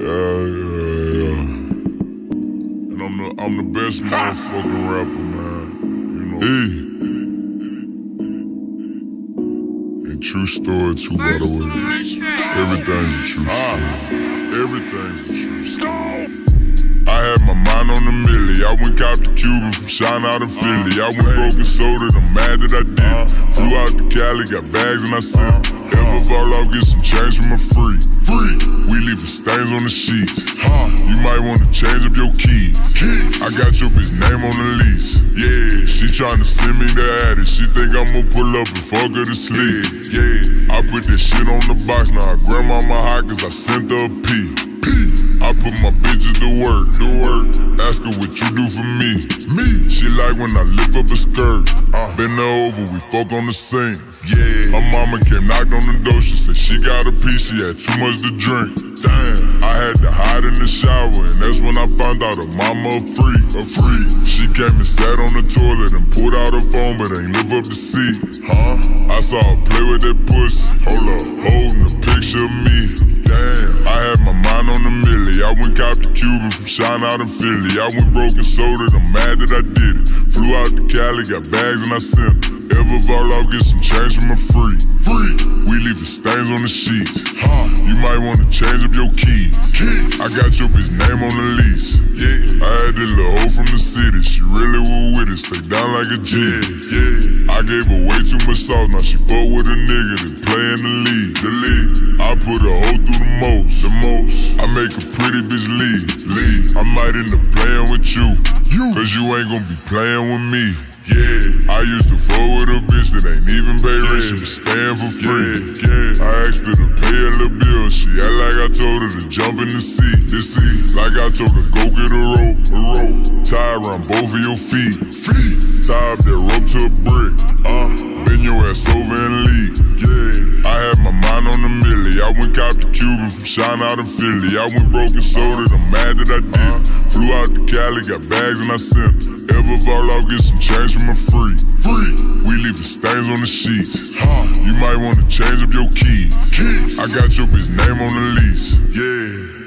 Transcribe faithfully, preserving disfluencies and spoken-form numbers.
Yeah, yeah, yeah. And I'm the, I'm the best motherfucking rapper, man. You know. Hey. And true story too, by the way. Everything's a true story. Everything's a true story. I had my mind on the milli. I went cop the Cuban from Shine out in Philly. I went broken soda, I'm mad that I did it. Flew out to Cali, got bags and I said, ever fall off, get some change from a free. Free. We leaving stains on the sheets. You might wanna change up your keys. I got your bitch name on the lease. Yeah, she tryna send me the addy. She think I'ma pull up and fuck her to sleep. Yeah, I put that shit on the box. Now I grandmama high cause I sent her a P. I put my bitches to work, to work. Ask her what you do for me. Me. She like when I lift up a skirt. Uh, Bend her over, we fuck on the sink. Yeah. My mama came, knocked on the door. She said she got a piece, she had too much to drink. Damn. I had to hide in the shower, and that's when I found out her mama a freak. A freak. She came and sat on the toilet and pulled out her phone, but ain't live up to see. Huh? I saw her play with that pussy. Hold up. Holding a picture of me. Damn. I had my mind on the milli. I went cop the Cuban from Shine out in Philly. I went broken soda, I'm mad that I did it. Flew out to Cali, got bags and I sent it. Ever fall off, get some change from a free. Free. We leaving stains on the sheets. Huh. You might wanna change up your keys. Keys. I got your bitch name on the lease. Yeah. I had this little hoe from the city. She really was with it, stay down like a G. Yeah. Yeah. I gave her way too much sauce. Now she fuck with a nigga that play in the league. The league. I put a hoe through the most. The most. I make a pretty bitch leave. Leave. I might end up playing with you. You. Cause you ain't gonna be playing with me. Yeah, I used to fuck with a bitch that ain't even pay rent. She was staying for free. Yeah, yeah. I asked her to pay a little bill. She act like I told her to jump in the sea. The sea. Like I told her go get a rope, a rope. Tie around both of your feet. Feet. Tie up that rope to a brick. Uh, bend your ass over and leave. Yeah, I had my mind on the milli. I went cop the Cuban from Shine out in Philly. I went broken soda, I'm mad that I did it. Flew out to Cali, got bags and I sent it. Ever fall off, get some change from a free. Free. We leaving stains on the sheets. Huh. You might wanna change up your keys. Keys. I got your bitch name on the lease. Yeah.